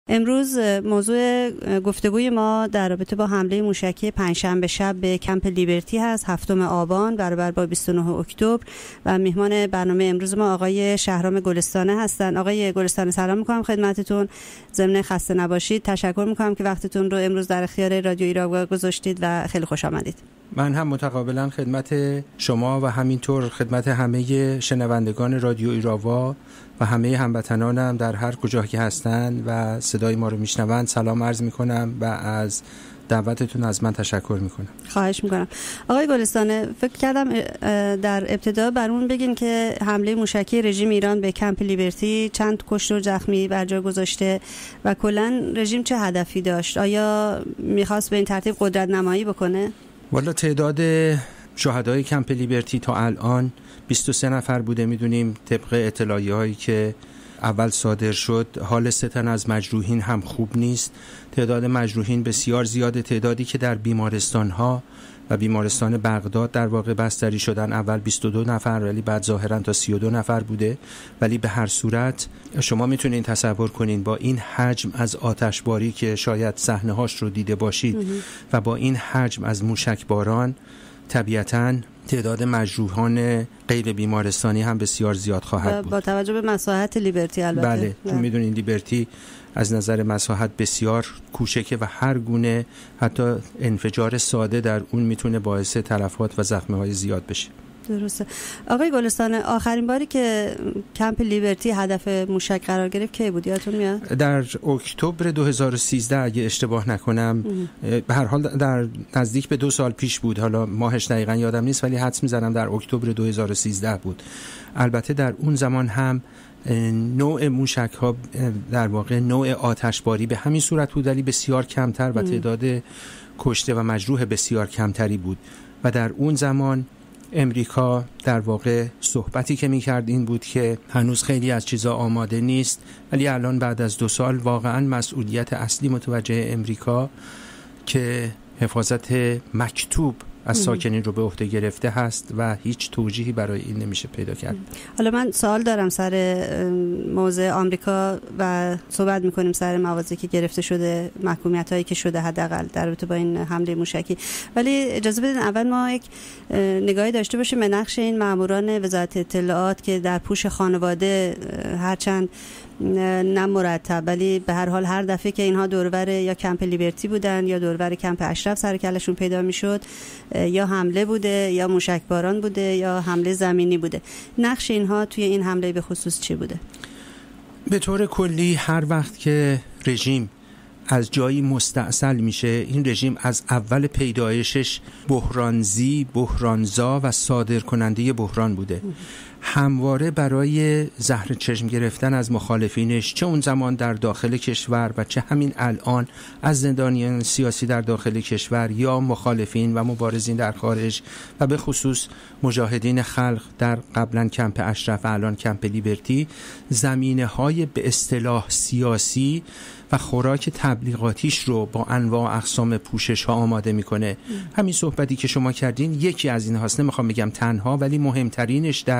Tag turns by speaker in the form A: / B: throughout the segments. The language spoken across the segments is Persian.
A: امروز موضوع گفتگوی ما در رابطه با حمله موشکی پنجشنبه شب به کمپ لیبرتی هست، 7 آبان برابر با 29 اکتبر و میهمان برنامه امروز ما آقای شهرام گلستانه هستند. آقای گلستانه سلام میکنم خدمتتون. ضمن خسته نباشید. تشکر میکنم که وقتتون رو امروز در اختیار رادیو ایراوا گذاشتید و خیلی خوش آمدید.
B: من هم متقابلا خدمت شما و همینطور خدمت همه شنوندگان رادیو ایراوا و همه هموطنانم در هر کجا که هستند و صدای ما رو میشنوند سلام عرض میکنم و از دعوتتون از من تشکر میکنم.
A: خواهش میکنم. آقای گلستانه، فکر کردم در ابتدا برامون بگین که حمله موشکی رژیم ایران به کمپ لیبرتی چند کشته و زخمی بر جا گذاشته و کلا رژیم چه هدفی داشت؟ آیا میخواست به این ترتیب قدرت نمایی بکنه؟
B: والا تعداد شهدای کمپ لیبرتی تا الان 23 نفر بوده. میدونیم طبق اطلاعیه هایی که اول صادر شد حال 3 تن از مجروحین هم خوب نیست. تعداد مجروحین بسیار زیاده. تعدادی که در بیمارستان ها و بیمارستان بغداد در واقع بستری شدن اول 22 نفر ولی بعد ظاهرا تا 32 نفر بوده. ولی به هر صورت شما میتونین تصور کنین با این حجم از آتشباری که شاید صحنه هاش رو دیده باشید و با این حجم از موشک باران طبیعتاً تعداد مجروحان غیر بیمارستانی هم بسیار زیاد خواهد بود.
A: با توجه به مساحت لیبرتی البته.
B: بله، چون میدونین لیبرتی از نظر مساحت بسیار کوچکه و هر گونه حتی انفجار ساده در اون میتونه باعث تلفات و زخم‌های زیاد بشه.
A: درسته. آقای گلستانه، آخرین باری که کمپ لیبرتی هدف موشک قرار گرفت کی بود؟ یادتون میاد؟
B: در اکتبر 2013 اگه اشتباه نکنم. به هر حال در نزدیک به 2 سال پیش بود. حالا ماهش دقیقاً یادم نیست ولی حدس میزنم در اکتبر 2013 بود. البته در اون زمان هم نوع موشک ها در واقع نوع آتشباری به همین صورت بود ولی بسیار کمتر و تعداد کشته و مجروح بسیار کمتری بود و در اون زمان امریکا در واقع صحبتی که میکرد این بود که هنوز خیلی از چیزا آماده نیست ولی الان بعد از 2 سال واقعا مسئولیت اصلی متوجه امریکا که حفاظت مکتوب از ساکنین رو به عهده گرفته هست و هیچ توجیهی برای این نمیشه پیدا کرد.
A: حالا من سوال دارم سر موضع آمریکا و صحبت میکنیم سر مواضعی که گرفته شده، محکومیت هایی که شده حداقل در رابطه با این حمله موشکی، ولی اجازه بدین اول ما یک نگاهی داشته باشیم به نقش این ماموران وزارت اطلاعات که در پوش خانواده هرچند نه مرتب ولی به هر حال هر دفعه که اینها دورور یا کمپ لیبرتی بودن یا دورور کمپ اشرف سر کلشون پیدا میشد یا حمله بوده یا موشک باران بوده یا حمله زمینی بوده، نقش اینها توی این حمله به خصوص چی بوده؟
B: به طور کلی هر وقت که رژیم از جایی مستعصل میشه، این رژیم از اول پیدایشش بحرانزی، بحرانزا و صادر کننده بحران بوده. همواره برای زهر چشم گرفتن از مخالفینش، چه اون زمان در داخل کشور و چه همین الان از زندانیان سیاسی در داخل کشور یا مخالفین و مبارزین در خارج و به خصوص مجاهدین خلق در قبلا کمپ اشرف و الان کمپ لیبرتی، زمینه‌های به اصطلاح سیاسی و خوراک تبلیغاتیش رو با انواع اقسام پوشش ها آماده میکنه. همین صحبتی که شما کردین یکی از این هاست، نمیخوام بگم تنها ولی مهمترینش در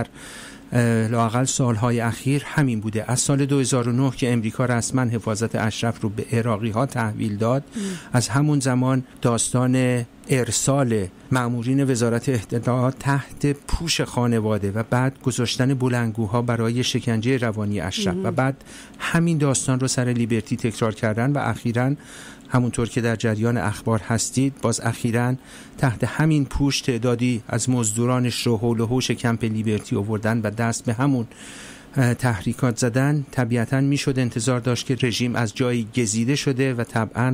B: لااقل سالهای اخیر همین بوده. از سال 2009 که امریکا رسما حفاظت اشرف رو به عراقی ها تحویل داد، از همون زمان داستان ارسال مامورین وزارت اطلاعات تحت پوش خانواده و بعد گذاشتن بلندگوها برای شکنجه روانی اشرف و بعد همین داستان رو سر لیبرتی تکرار کردن و اخیراً همونطور که در جریان اخبار هستید باز اخیراً تحت همین پوش تعدادی از مزدورانش رو حول و حوش کمپ لیبرتی آوردن و دست به همون تحریکات زدن. طبیعتاً میشد انتظار داشت که رژیم از جایی گزیده شده و طبعاً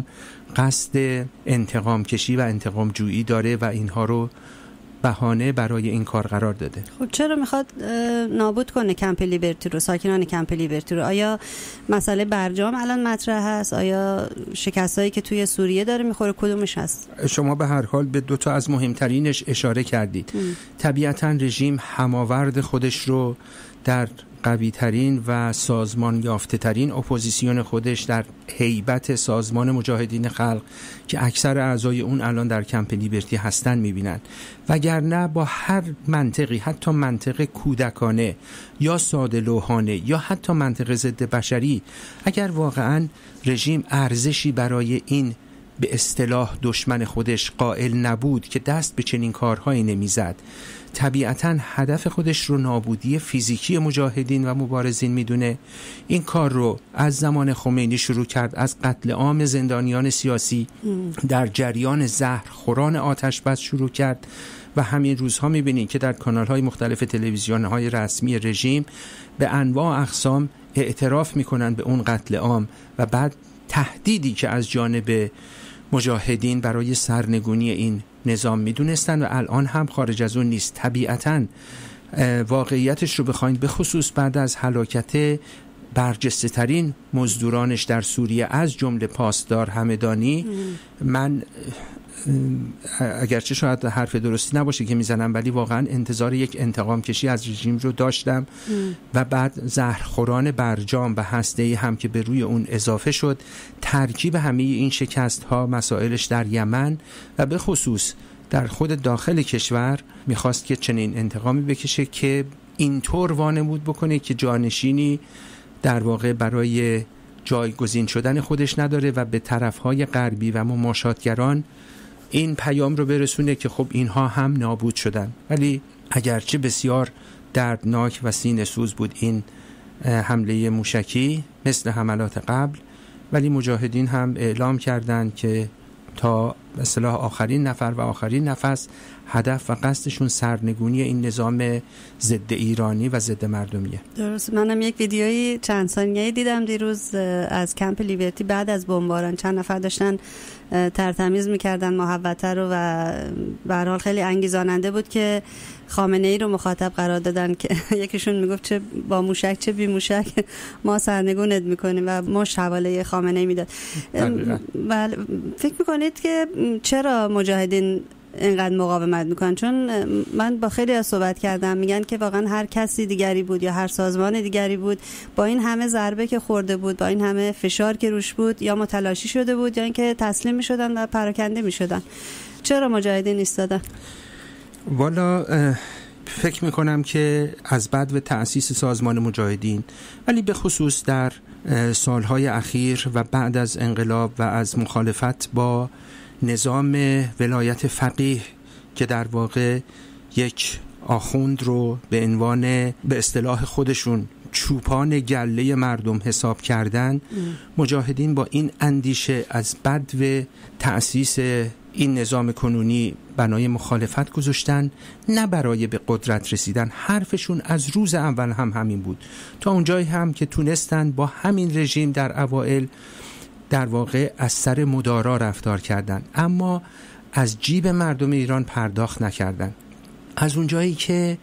B: قصد انتقام کشی و انتقام جویی داره و اینها رو بهانه برای این کار قرار داده.
A: خب چرا میخواد نابود کنه کمپ لیبرتی رو، ساکنان کمپ لیبرتی رو؟ آیا مسئله برجام الان مطرح هست؟ آیا شکستایی که توی سوریه داره میخوره کدومش هست؟
B: شما به هر حال به 2 تا از مهمترینش اشاره کردید. طبیعتاً رژیم هماورد خودش رو در قوی ترین و سازمان یافته ترین اپوزیسیون خودش در هیبت سازمان مجاهدین خلق که اکثر اعضای اون الان در کمپ لیبرتی هستن میبینن. وگرنه با هر منطقی، حتی منطق کودکانه یا ساده لوحانه یا حتی منطق ضد بشری، اگر واقعا رژیم ارزشی برای این به اصطلاح دشمن خودش قائل نبود که دست به چنین کارهایی نمیزد، طبیعتاً هدف خودش رو نابودی فیزیکی مجاهدین و مبارزین میدونه. این کار رو از زمان خمینی شروع کرد، از قتل عام زندانیان سیاسی در جریان زهرخوران آتش بس شروع کرد و همین روزها میبینید که در کانال‌های مختلف تلویزیون‌های رسمی رژیم به انواع اقسام اعتراف میکنن به اون قتل عام و بعد تهدیدی که از جانب مجاهدین برای سرنگونی این نظام میدونستن و الان هم خارج از اون نیست. طبیعتاً واقعیتش رو بخواید، به خصوص بعد از هلاکت برجسته ترین مزدورانش در سوریه از جمله پاسدار همدانی، من اگرچه شاید حرف درستی نباشه که میزنم، ولی واقعا انتظار یک انتقام کشی از رژیم رو داشتم و بعد زهرخوران برجام و هسته‌ای هم که به روی اون اضافه شد، ترکیب همه این شکست ها مسائلش در یمن و به خصوص در خود داخل کشور میخواست که چنین انتقامی بکشه که اینطور وانمود بکنه که جانشینی در واقع برای جایگزین شدن خودش نداره و به طرفهای غربی و مماشاتگران این پیام رو برسونه که خب اینها هم نابود شدن. ولی اگرچه بسیار دردناک و سینه‌سوز بود این حمله موشکی مثل حملات قبل، ولی مجاهدین هم اعلام کردند که تا به اصطلاح آخرین نفر و آخرین نفس هدف و قصدشون سرنگونی این نظام ضد ایرانی و ضد مردمیه.
A: درست. منم یک ویدیویی چند ثانیه‌ای دیدم دیروز از کمپ لیبرتی بعد از بمباران، چند نفر داشتن ترتمیز میکردن محوطه رو و به هر حال خیلی انگیزاننده بود که خامنه‌ای رو مخاطب قرار دادن که یکیشون میگفت چه با موشک چه بی موشک ما سرنگونت میکنیم و مشت حواله خامنه‌ای میداد. ولی فکر میکنید که چرا مجاهدین اینقدر مقاومت میکنن؟ چون من با خیلی از صحبت کردم، میگن که واقعا هر کسی دیگری بود یا هر سازمان دیگری بود، با این همه ضربه که خورده بود، با این همه فشار که روش بود، یا متلاشی شده بود یا اینکه تسلیم میشدن و پراکنده میشدن. چرا مجاهدین ایستادن؟
B: والا فکر میکنم که از بعد و تأسیس سازمان مجاهدین، ولی به خصوص در سالهای اخیر و بعد از انقلاب و از مخالفت با نظام ولایت فقیه که در واقع یک آخوند رو به عنوان به اصطلاح خودشون چوپان گله مردم حساب کردن، مجاهدین با این اندیشه از بدو تأسیس این نظام کنونی بنای مخالفت گذاشتن، نه برای به قدرت رسیدن. حرفشون از روز اول هم همین بود، تا اونجایی هم که تونستن با همین رژیم در اوائل در واقع از سر مدارا رفتار کردن، اما از جیب مردم ایران پرداخت نکردن. از اونجایی که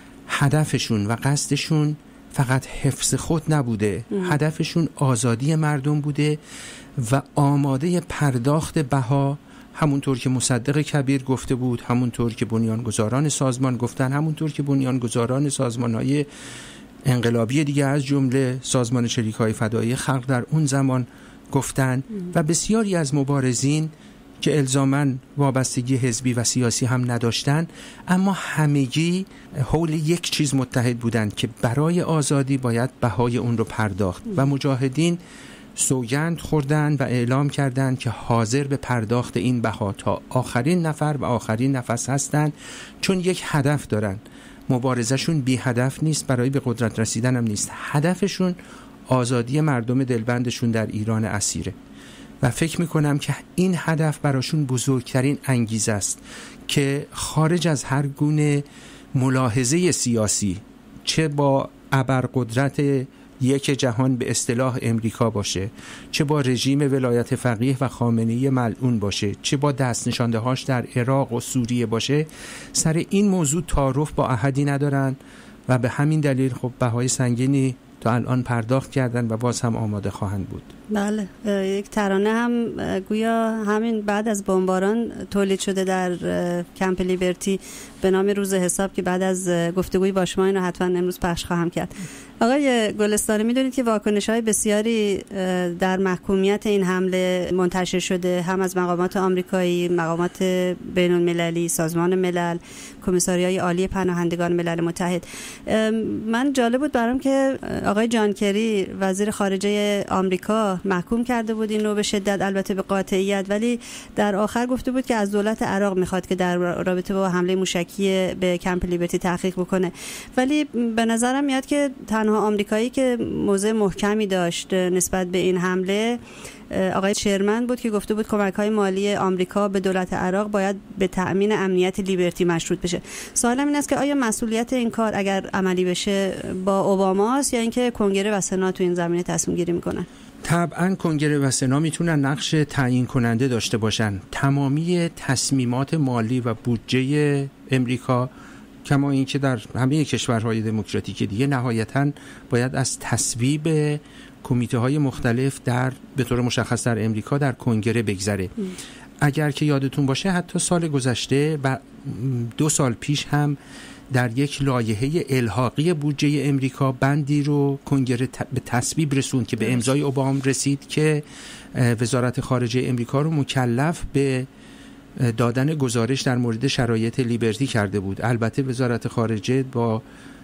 B: هدفشون و قصدشون فقط حفظ خود نبوده، هدفشون آزادی مردم بوده و آماده پرداخت بها، همونطور که مصدق کبیر گفته بود، همونطور که بنیانگذاران سازمان گفتن، همونطور که بنیانگذاران سازمان‌های انقلابی دیگه از جمله سازمان شریک‌های فدایی خلق در اون زمان گفتن و بسیاری از مبارزین که الزاماً وابستگی حزبی و سیاسی هم نداشتن، اما همگی حول یک چیز متحد بودند که برای آزادی باید بهای اون رو پرداخت و مجاهدین سوگند خوردن و اعلام کردند که حاضر به پرداخت این بها تا آخرین نفر و آخرین نفس هستند، چون یک هدف دارن. مبارزشون بی هدف نیست، برای به قدرت رسیدن هم نیست، هدفشون آزادی مردم دلبندشون در ایران اسیره و فکر میکنم که این هدف براشون بزرگترین انگیزه است که خارج از هر گونه ملاحظه سیاسی، چه با ابرقدرت یک جهان به اصطلاح امریکا باشه، چه با رژیم ولایت فقیه و خامنه‌ای ملعون باشه، چه با دست نشانده هاش در عراق و سوریه باشه، سر این موضوع تعارف با احدی ندارن و به همین دلیل خب بهای سنگینی تا الان پرداخت کردن و باز هم آماده خواهند بود.
A: بله، یک ترانه هم گویا همین بعد از بمباران تولید شده در کمپ لیبرتی به نام روز حساب که بعد از گفتگوی با شما اینو حتما امروز پخش خواهم کرد. آقای گلستانی، میدونید که واکنش‌های بسیاری در محکومیت این حمله منتشر شده، هم از مقامات آمریکایی، مقامات بین‌المللی، سازمان ملل، کمیساریای عالی پناهندگان ملل متحد. من جالب بود برام که آقای جان کری وزیر خارجه آمریکا محکوم کرده بود این رو به شدت، البته به قاطعیت، ولی در آخر گفته بود که از دولت عراق میخواد که در رابطه با حمله موشکی به کمپ لیبرتی تحقیق بکنه. ولی به نظرم میاد که تنها آمریکایی که موضع محکمی داشت نسبت به این حمله آقای شرمن بود که گفته بود کمک‌های مالی آمریکا به دولت عراق باید به تأمین امنیت لیبرتی مشروط بشه. سوالم این است که آیا مسئولیت این کار اگر عملی بشه با اوباماست یا اینکه کنگره و سنا تو این زمینه تصمیم گیری میکنن؟
B: طبعا کنگره و سنا میتونن نقش تعیین کننده داشته باشن. تمامی تصمیمات مالی و بودجه امریکا، کما اینکه در همه کشورهای دموکراتیک دیگه، نهایتاً باید از تصویب کمیته های مختلف به طور مشخص در امریکا در کنگره بگذره. اگر که یادتون باشه حتی سال گذشته و 2 سال پیش هم در یک لایحه الحاقی بودجه امریکا بندی رو کنگره به تصویب رسوند که به امضای اوباما رسید که وزارت خارجه امریکا رو مکلف به دادن گزارش در مورد شرایط لیبرتی کرده بود. البته وزارت خارجه با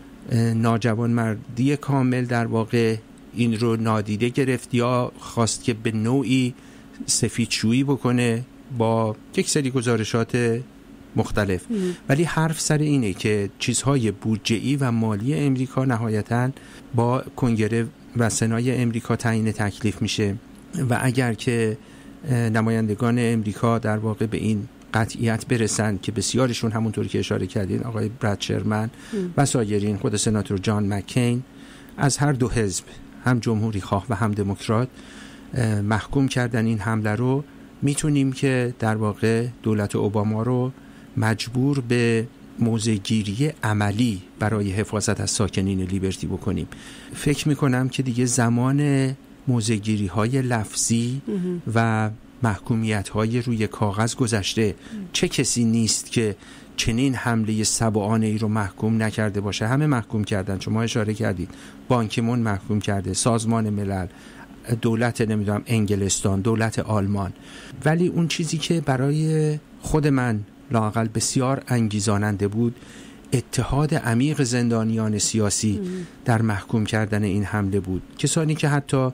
B: ناجوانمردی کامل در واقع این رو نادیده گرفت یا خواست که به نوعی سفیدشویی بکنه با یک سری گزارشات مختلف. ولی حرف سر اینه که چیزهای بودجه‌ای و مالی امریکا نهایتاً با کنگره و سنای امریکا تعیین تکلیف میشه و اگر که نمایندگان امریکا در واقع به این قطعیت برسن که بسیارشون همونطور که اشاره کردین آقای براد شرمن و سایرین، خود سناتور جان مکین از هر دو حزب، هم جمهوری خواه و هم دموکرات، محکوم کردن این حمله رو، میتونیم که در واقع دولت اوباما رو مجبور به موضع گیری عملی برای حفاظت از ساکنین لیبرتی بکنیم. فکر میکنم که دیگه زمان موضع گیری های لفظی و محکومیت های روی کاغذ گذشته. چه کسی نیست که چنین حمله سبعانه ای رو محکوم نکرده باشه؟ همه محکوم کردن. شما اشاره کردید بان کی مون محکوم کرده، سازمان ملل، دولت نمیدونم انگلستان، دولت آلمان. ولی اون چیزی که برای خود من لااقل بسیار انگیزاننده بود، اتحاد عمیق زندانیان سیاسی در محکوم کردن این حمله بود. کسانی که حتی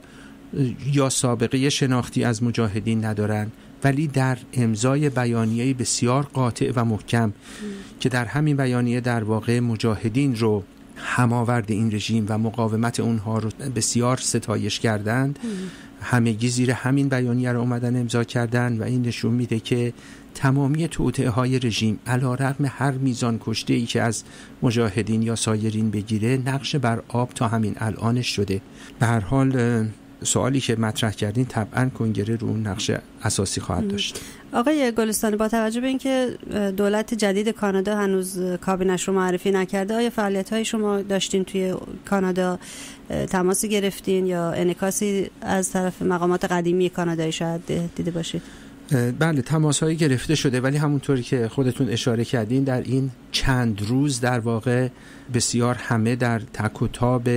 B: یا سابقه شناختی از مجاهدین ندارن ولی در امضای بیانیه بسیار قاطع و محکم که در همین بیانیه در واقع مجاهدین رو هماورد این رژیم و مقاومت اونها رو بسیار ستایش کردند، همگی زیر همین بیانیه رو اومدن امضا کردن و این نشون میده که تمامی توطئه های رژیم علیرغم هر میزان کشته ای که از مجاهدین یا سایرین بگیره، نقش بر آب تا همین الانش شده. به هر حال سوالی که مطرح کردین طبعا کنگره رو نقش اساسی خواهد داشت.
A: آقای گلستانی، با توجه به اینکه دولت جدید کانادا هنوز کابینش رو معرفی نکرده، آیا فعالیت‌های شما داشتین توی کانادا؟ تماسی گرفتین یا انعکاسی از طرف مقامات قدیمی کانادایی شاید دیده باشید؟
B: بله، تماس‌هایی گرفته شده، ولی همونطوری که خودتون اشاره کردین در این چند روز در واقع بسیار همه در تک و تاب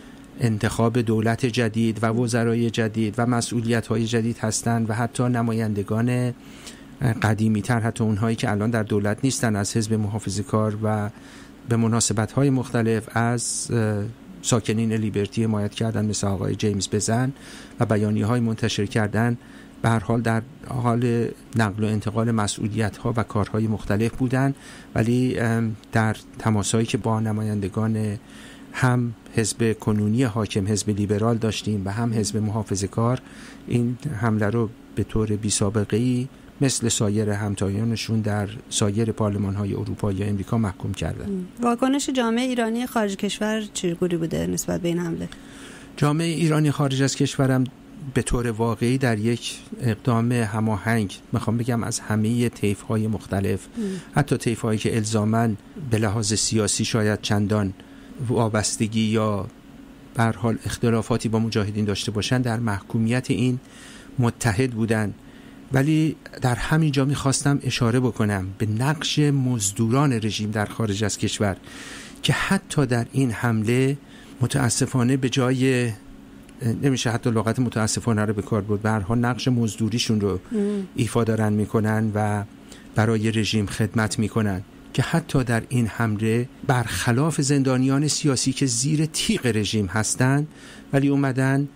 B: انتخاب دولت جدید و وزرای جدید و مسئولیت‌های جدید هستند و حتی نمایندگان قدیمی‌تر، حتی اونهایی که الان در دولت نیستن، از حزب محافظه‌کار و به مناسبت‌های مختلف از ساکنین لیبرتی حمایت کردن، مثل آقای جیمز بزن و بیانیه‌های منتشر کردن. به هر حال در حال نقل و انتقال مسئولیت‌ها و کارهای مختلف بودن، ولی در تماسایی که با نمایندگان هم حزب کنونی حاکم، حزب لیبرال داشتیم و هم حزب محافظه‌کار، این حمله رو به طور بی سابقه‌ای مثل سایر همتایانشون در سایر پارلمان‌های اروپا یا امریکا محکوم کردن.
A: واکنش جامعه ایرانی خارج کشور چگونه بوده نسبت به این حمله؟
B: جامعه ایرانی خارج از کشورم به طور واقعی در یک اقدام هماهنگ، میخوام بگم از همه طیف‌های مختلف، حتی طیف‌هایی که الزاماً به لحاظ سیاسی شاید چندان وابستگی یا به هر حال اختلافاتی با مجاهدین داشته باشن در محکومیت این متحد بودن. ولی در همین جا میخواستم اشاره بکنم به نقش مزدوران رژیم در خارج از کشور که حتی در این حمله متاسفانه به جای، نمیشه حتی لغت متاسفانه رو به کار برد، به هر حال نقش مزدوریشون رو ایفا دارن میکنن و برای رژیم خدمت میکنن که حتی در این حمله برخلاف زندانیان سیاسی که زیر تیغ رژیم هستن ولی اومدن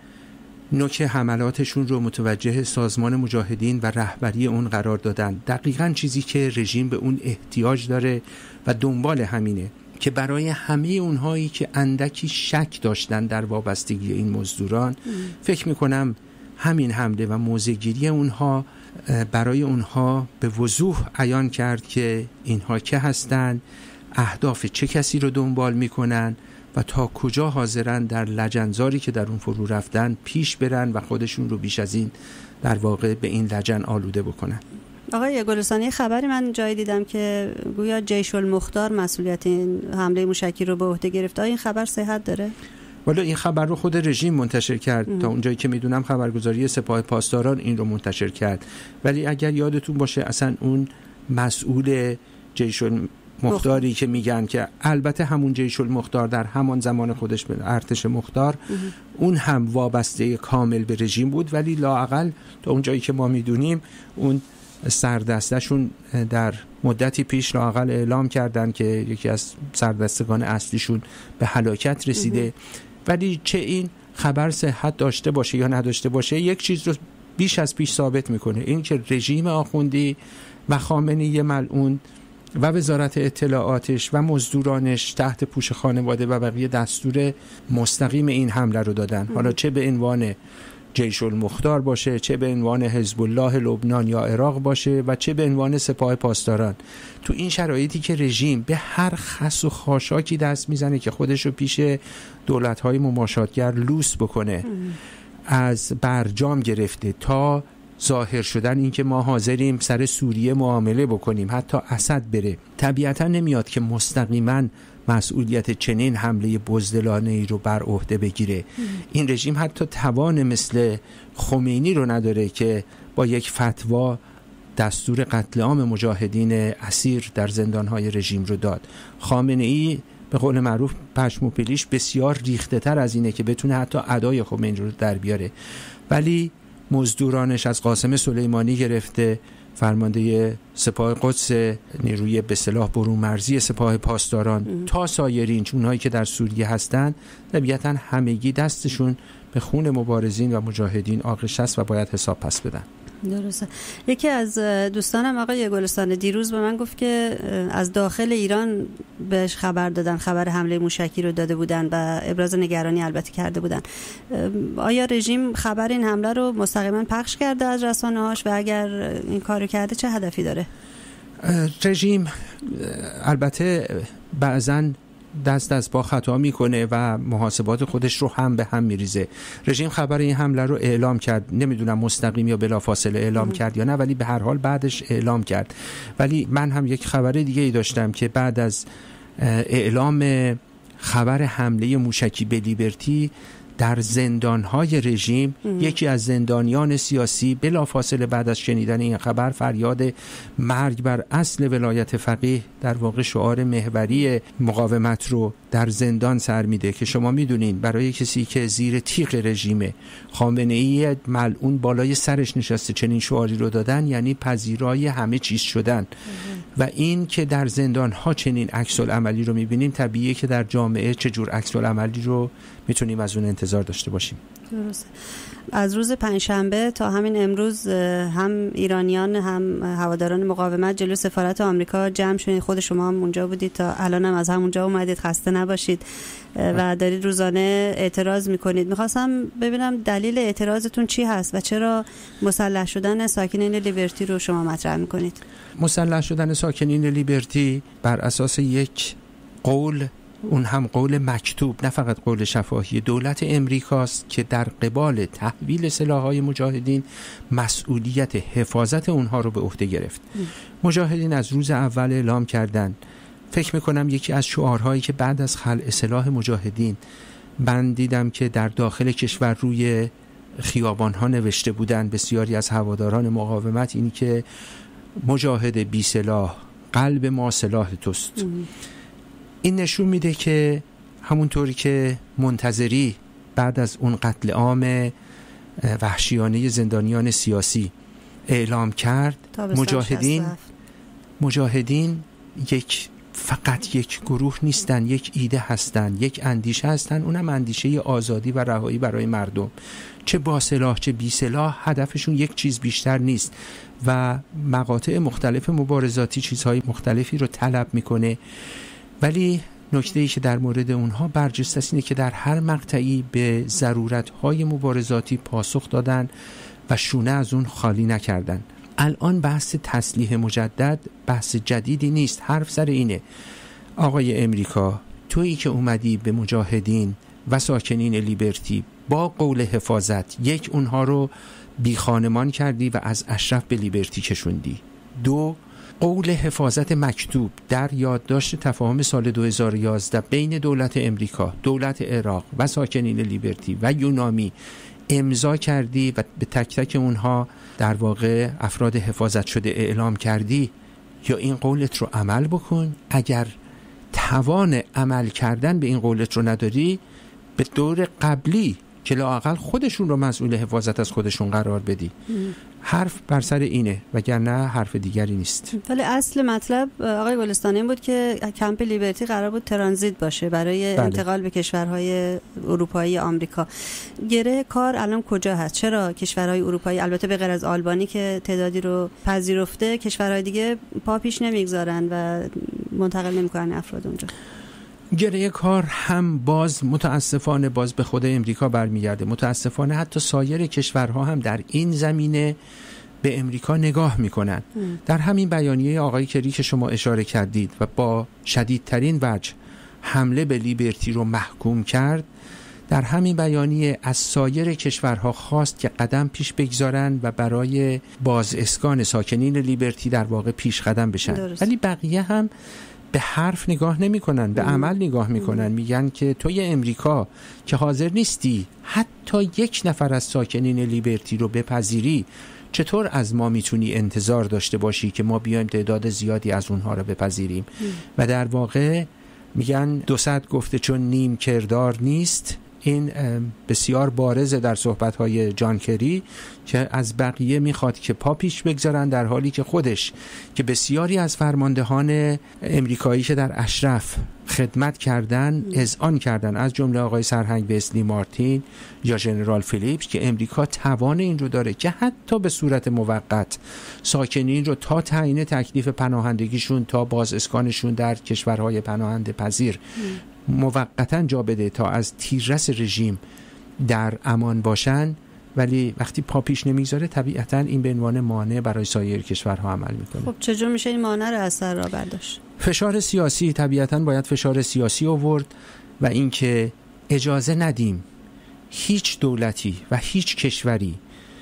B: نوک حملاتشون رو متوجه سازمان مجاهدین و رهبری اون قرار دادن. دقیقاً چیزی که رژیم به اون احتیاج داره و دنبال همینه که برای همه اونهایی که اندکی شک داشتن در وابستگی این مزدوران فکر میکنم همین حمله و موضع‌گیری اونها برای اونها به وضوح عیان کرد که اینها که هستن، اهداف چه کسی رو دنبال میکنن و تا کجا حاضرن در لجنزاری که در اون فرو رفتن پیش برن و خودشون رو بیش از این در واقع به این لجن آلوده بکنن.
A: آقای گلستانی، خبری من جایی دیدم که گویا جیش المختار مسئولیت این حمله موشکی رو به عهده گرفت. آیا این خبر صحت داره؟
B: والا این خبر رو خود رژیم منتشر کرد. تا اونجایی که میدونم خبرگزاری سپاه پاسداران این رو منتشر کرد. ولی اگر یادتون باشه اصلا اون مسئول جیش المختاری که میگن که البته همون جیش المختار در همان زمان خودش به ارتش مختار اون هم وابسته کامل به رژیم بود، ولی لااقل تا اونجایی که ما میدونیم اون سردستشون در مدتی پیش لااقل اعلام کردن که یکی از سردستگان اصلیشون به هلاکت رسیده. ولی چه این خبر صحت داشته باشه یا نداشته باشه، یک چیز رو بیش از پیش ثابت میکنه، این که رژیم آخوندی و خامنه‌ای ملعون و وزارت اطلاعاتش و مزدورانش تحت پوش خانواده و بقیه دستور مستقیم این حمله رو دادن. حالا چه به عنوان جیش المختار باشه، چه به عنوان حزب الله لبنان یا عراق باشه و چه به عنوان سپاه پاسداران، تو این شرایطی که رژیم به هر خس و خاشاکی دست میزنه که خودش رو پیش دولت‌های مماشاتگر لوس بکنه، از برجام گرفته تا ظاهر شدن این که ما حاضریم سر سوریه معامله بکنیم، حتی اسد بره، طبیعتا نمیاد که مستقیما مسئولیت چنین حمله بزدلانه‌ای رو بر عهده بگیره. این رژیم حتی توان مثل خمینی رو نداره که با یک فتوا دستور قتل عام مجاهدین اسیر در زندان‌های رژیم رو داد. خامنه‌ای به قول معروف پشم و پلیش بسیار ریخته تر از اینه که بتونه حتی ادای خمینی رو در بیاره، ولی مزدورانش از قاسم سلیمانی گرفته فرمانده سپاه قدس، نیروی به اصطلاح برون مرزی سپاه پاسداران تا سایرین اونهایی که در سوریه هستن، طبیعتا همگی دستشون به خون مبارزین و مجاهدین آغشته است و باید حساب پس بدن.
A: درسته. یکی از دوستانم آقای گلستان دیروز به من گفت که از داخل ایران بهش خبر دادن، خبر حمله موشکی رو داده بودن و ابراز نگرانی البته کرده بودن. آیا رژیم خبر این حمله رو مستقیما پخش کرده از رسانه‌هاش و اگر این کارو کرده چه هدفی داره؟
B: رژیم البته بعضاً دست از پا خطا میکنه و محاسبات خودش رو هم به هم میریزه. رژیم خبر این حمله رو اعلام کرد، نمیدونم مستقیم یا بلافاصله اعلام کرد یا نه، ولی به هر حال بعدش اعلام کرد. ولی من هم یک خبر دیگه ای داشتم که بعد از اعلام خبر حمله موشکی به لیبرتی در زندان‌های رژیم یکی از زندانیان سیاسی بلافاصله بعد از شنیدن این خبر فریاد مرگ بر اصل ولایت فقیه، در واقع شعار محوری مقاومت رو در زندان سر میده که شما میدونین برای کسی که زیر تیغ رژیم خامنه‌ای ملعون بالای سرش نشسته چنین شعاری رو دادن یعنی پذیرای همه چیز شدن. و این که در زندان‌ها چنین عکس العملی رو می‌بینیم، طبیعیه که در جامعه چه جور عکس العملی رو میتونیم از اون انتظار داشته باشیم.
A: درسته. از روز پنجشنبه تا همین امروز هم ایرانیان هم هواداران مقاومت جلو سفارت آمریکا جمع شدید. خود شما هم اونجا بودید، تا الان هم از همونجا اومدید، خسته نباشید و دارید روزانه اعتراض میکنید. میخواستم ببینم دلیل اعتراضتون چی هست و چرا مسلح شدن ساکنین لیبرتی رو شما مطرح میکنید؟
B: مسلح شدن ساکنین لیبرتی بر اساس یک قول، اون هم قول مکتوب نه فقط قول شفاهی دولت امریکاست که در قبال تحویل سلاح‌های مجاهدین مسئولیت حفاظت اونها رو به عهده گرفت. مجاهدین از روز اول اعلام کردن، فکر میکنم یکی از شعارهایی که بعد از خلع سلاح مجاهدین من دیدم که در داخل کشور روی خیابان‌ها نوشته بودن بسیاری از هواداران مقاومت اینی که مجاهد بی سلاح، قلب ما سلاح توست. این نشون میده که همونطوری که منتظری بعد از اون قتل عام وحشیانه زندانیان سیاسی اعلام کرد، مجاهدین فقط یک گروه نیستن، یک ایده هستن، یک اندیشه هستن، اونم اندیشه آزادی و رهایی برای مردم، چه با سلاح چه بی سلاح. هدفشون یک چیز بیشتر نیست و مقاطع مختلف مبارزاتی چیزهای مختلفی رو طلب میکنه، ولی نکته‌ای که در مورد اونها برجسته است اینه که در هر مقطعی به ضرورت‌های مبارزاتی پاسخ دادن و شونه از اون خالی نکردن. الان بحث تسلیح مجدد بحث جدیدی نیست، حرف سر اینه آقای امریکا، تویی که اومدی به مجاهدین و ساکنین لیبرتی با قول حفاظت، یک اونها رو بی خانمان کردی و از اشرف به لیبرتی کشوندی. دو، قول حفاظت مکتوب در یادداشت تفاهم سال 2011 بین دولت امریکا، دولت عراق و ساکنین لیبرتی و یونامی امضا کردی و به تک تک اونها در واقع افراد حفاظت شده اعلام کردی. یا این قولت رو عمل بکن، اگر توان عمل کردن به این قولت رو نداری به دور قبلی که لااقل خودشون رو مسئول حفاظت از خودشون قرار بدی. حرف بر سر اینه وگرنه حرف دیگری نیست.
A: ولی اصل مطلب آقای گلستانی این بود که کمپ لیبرتی قرار بود ترانزیت باشه برای انتقال به کشورهای اروپایی آمریکا. گره کار الان کجا هست؟ چرا کشورهای اروپایی البته به غیر از آلبانی که تعدادی رو پذیرفته کشورهای دیگه پا پیش نمیگذارن و منتقل نمیکنن افراد اونجا؟
B: گره کار هم متاسفانه باز به خود امریکا برمیگرده. متاسفانه حتی سایر کشورها هم در این زمینه به امریکا نگاه میکنن. در همین بیانیه آقای کری که شما اشاره کردید و با شدیدترین وجه حمله به لیبرتی رو محکوم کرد، در همین بیانیه از سایر کشورها خواست که قدم پیش بگذارن و برای باز اسکان ساکنین لیبرتی در واقع پیش قدم بشن. ولی بقیه هم به حرف نگاه نمی کنن، به عمل نگاه می کنن. میگن که توی امریکا که حاضر نیستی حتی یک نفر از ساکنین لیبرتی رو بپذیری، چطور از ما میتونی انتظار داشته باشی که ما بیایم تعداد زیادی از اونها رو بپذیریم؟ و در واقع میگن 200 گفته چون نیم کردار نیست. این بسیار بارزه در صحبت‌های جان کری که از بقیه میخواد که پا پیش بگذارن، در حالی که خودش که بسیاری از فرماندهان امریکایی که در اشرف خدمت کردن اذعان کردن، از جمله آقای سرهنگ وسلی مارتین یا ژنرال فیلیپس، که امریکا توان این رو داره که حتی به صورت موقت ساکنین رو تا تعیین تکلیف پناهندگیشون تا باز اسکانشون در کشورهای پناهنده پذیر موقتاً جا بده تا از تیررس رژیم در امان باشن. ولی وقتی پا پیش نمیگذاره طبیعتاً این به عنوان مانع برای سایر کشورها عمل میکنه.
A: خب چجور میشه این مانع رو از سر راه برداشت؟
B: فشار سیاسی، طبیعتاً باید فشار سیاسی آورد و اینکه اجازه ندیم هیچ دولتی و هیچ کشوری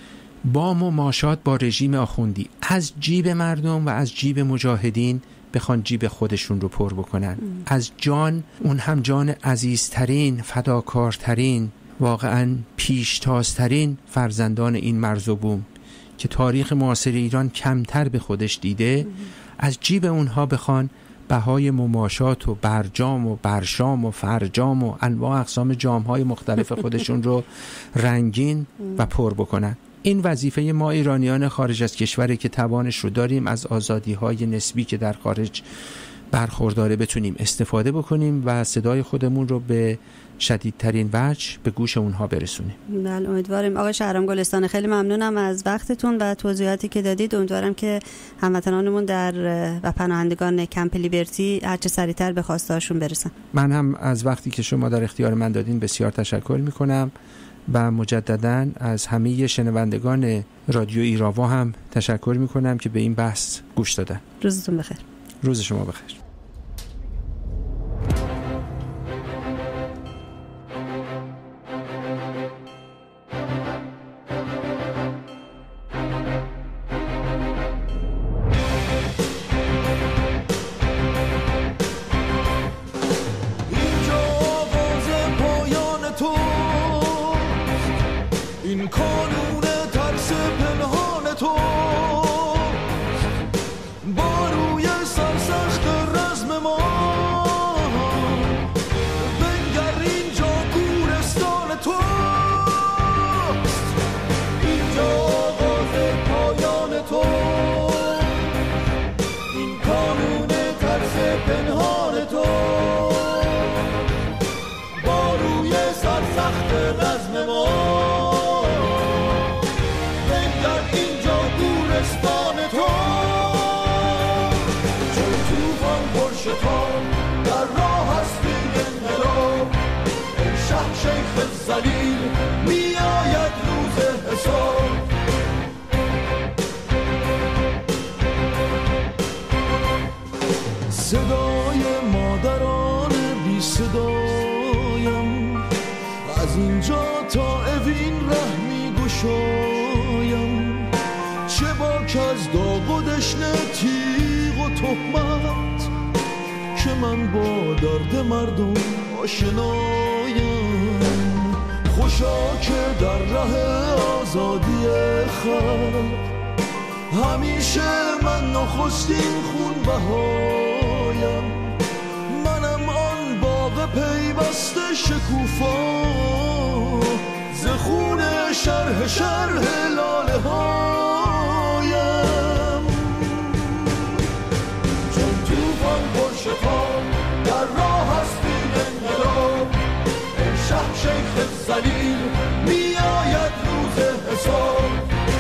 B: با مماشات با رژیم آخوندی از جیب مردم و از جیب مجاهدین بخوان جیب خودشون رو پر بکنن. از جان، اون هم جان عزیزترین، فداکارترین، واقعا پیشتازترین فرزندان این مرز و بوم که تاریخ معاصر ایران کمتر به خودش دیده، از جیب اونها بخوان بهای مماشات و برجام و برشام و فرجام و انواع اقسام جام‌های مختلف خودشون رو رنگین و پر بکنن. این وظیفه ما ایرانیان خارج از کشوری که توانش رو داریم از آزادی‌های نسبی که در خارج برخورداره بتونیم استفاده بکنیم و صدای خودمون رو به شدیدترین وجه به گوش اونها برسونیم.
A: بله، امیدواریم. آقای شهرام گلستان، خیلی ممنونم از وقتتون و توضیحاتی که دادید. امیدوارم که هموطنانمون و پناهندگان کمپ لیبرتی هرچه سریعتر به خواسته‌هاشون برسن.
B: من هم از وقتی که شما در اختیار من دادین بسیار تشکر میکنم و مجدداً از همه شنوندگان رادیو ایراوا هم تشکر میکنم که به این بحث گوش دادن.
A: روزتون بخیر.
B: روز شما بخیر.
C: اینجا آواز پایان ذلیل میآید روز حساب. صدای مادران بی صدایم از اینجا تا اوین ره میگشایم، چه باک از داغ و دشنه تیغ و تهمت که من با درد مردم آشنایم. خوشا که در راه آزادی خلق همیشه من نخستین خون بهایم. منم آن باغ پیوسته شکوفا ز خون شرح شرح لاله هایم. چون توفان پر شتاب در راه است بی انقلاب، ای شه شیخ ذلیل میآید روز حساب.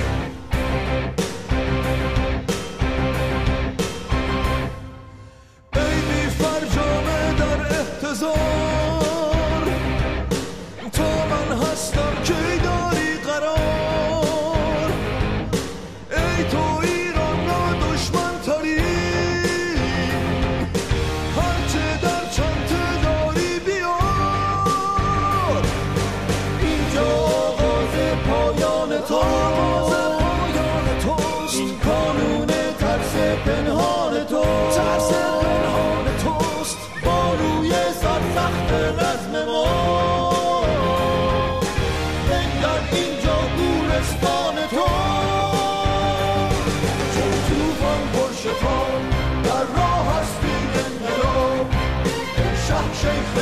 C: تا من هستم که داری قرار، ای تو ایران را دشمن تری، هرچه در چنته داری بیار. اینجا آغاز پایان توست، این کانون ترس پنهان توست، با روی سرسخت رزم ما بنگر اینجا گورستان تو. چون توفان پر شتاب در راه است بی انقلاب، ای شه شیخ